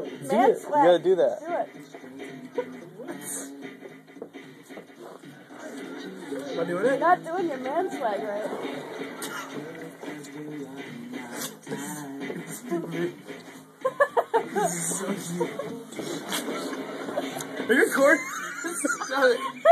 Man swag. You gotta do that. Do it. Am I doing You're it? not doing your man swag right. Are you recording?